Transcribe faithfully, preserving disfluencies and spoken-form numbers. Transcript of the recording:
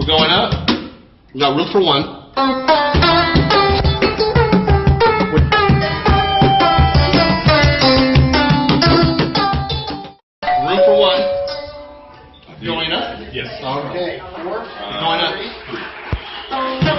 going up. We got room for one. Room for one. Going up? Yes. Okay. Four. Uh, Going up. Three.